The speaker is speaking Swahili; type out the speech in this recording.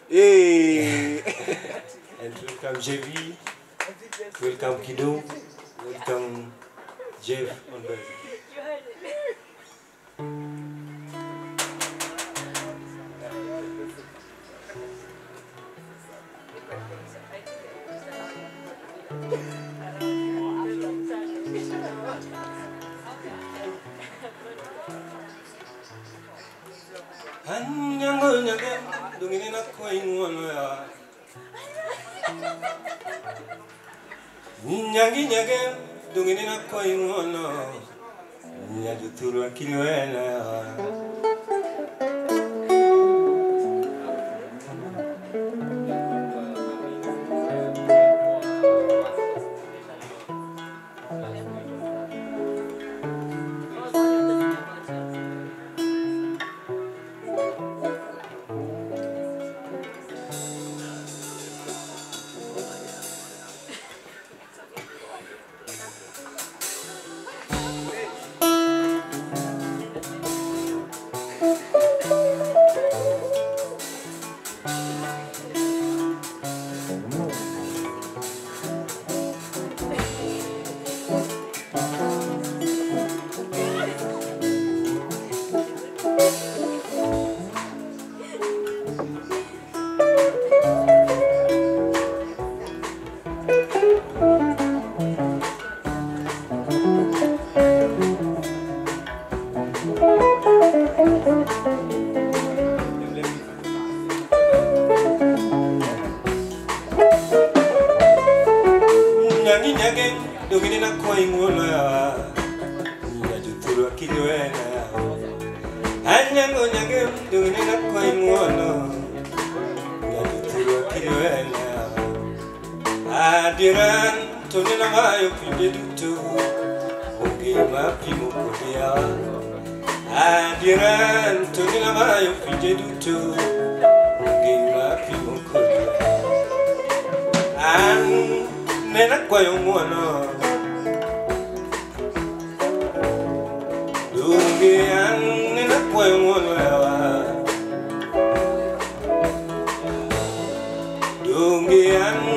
Hey. And welcome JV, welcome Kido, welcome Jeff on the. You heard it. Anyango nyagem, dungini na koingono ya. Nyangi nyagem, dungini na koingono. Nyaduturu akiliwena ya. Nyangi nyagem, dungini na koingono ya. Nyaduturu akiliwena ya. Anyango nyagem, dungini na koingono. Nyaduturu akiliwena ya. Adiran, tonina mayo pinde dutu. Mungi mapi mukodia. Adiran, tonina mayo pinde dutu. Mungi mapi mukodia. Nena kwa yungono Dungi nena kwa yungono yawa Dungi